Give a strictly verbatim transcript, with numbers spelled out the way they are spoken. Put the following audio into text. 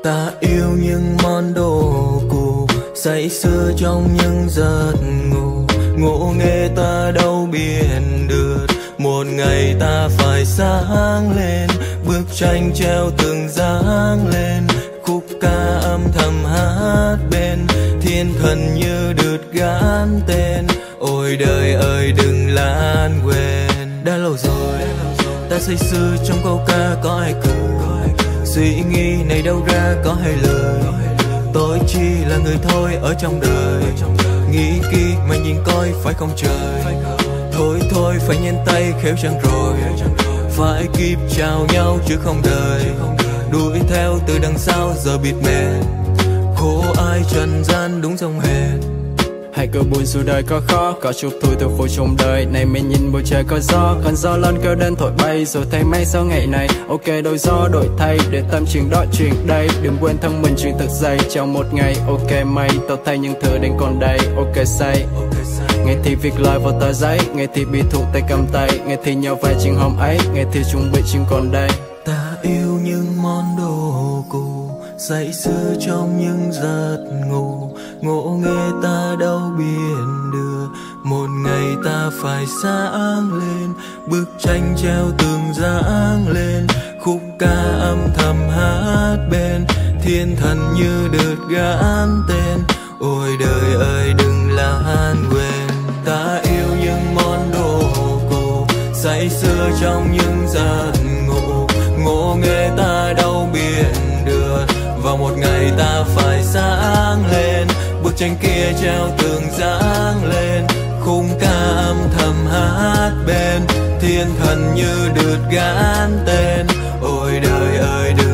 Ta yêu những món đồ cũ, say sưa trong những giấc ngủ. Ngộ nghê ta đâu biết được, một ngày ta phải sáng lên. Bức tranh treo từng dáng lên, khúc ca âm thầm hát bên. Thiên thần như đứt gắn tên, ôi đời ơi đừng lãng quên. Đã lâu rồi ta say sưa trong câu ca có ai cười. Suy nghĩ này đâu ra có hai lời, tôi chỉ là người thôi ở trong đời. Nghĩ kỹ mà nhìn coi phải không trời. Thôi thôi phải nhanh tay khéo chân rồi, phải kịp chào nhau chứ không đời. Đuổi theo từ đằng sau giờ bịt mệt, khổ ai trần gian đúng dòng hệt. Hãy cứ buồn dù đời có khó, có chút thôi từ khổ trong đời này. Mình nhìn bầu trời có gió, còn gió lớn kêu đến thổi bay. Rồi thấy mấy sau ngày này, ok đổi gió đổi thay. Để tâm chuyện đó chuyện đây, đừng quên thân mình chuyện thật dày. Trong một ngày, ok mây, tao thấy những thứ đang còn đây. Ok say, ngày thì việc lời vào tờ giấy, ngày thì bị thuộc tay cầm tay, ngày thì nhau vai chuyện hôm ấy, ngày thì chuẩn bị chuyện còn đây. Ta yêu những món đồ cũ, say sưa trong những giấc ngủ. Ngộ nghê ta đâu biết được, một ngày ta phải sáng lên. Bức tranh treo từng dáng lên, khúc ca âm thầm hát bên. Thiên thần như đứt gắn tên, ôi đời ơi đừng lãng quên. Ta yêu những món đồ cũ, say sưa trong những giấc ngủ. Ngộ nghê ta đâu biết được, vào một ngày ta phải sáng lên. Bức tranh kia treo từng dáng lên, khung ca âm thầm hát bên. Thiên thần như đứt gắn tên, ôi đời ơi đừng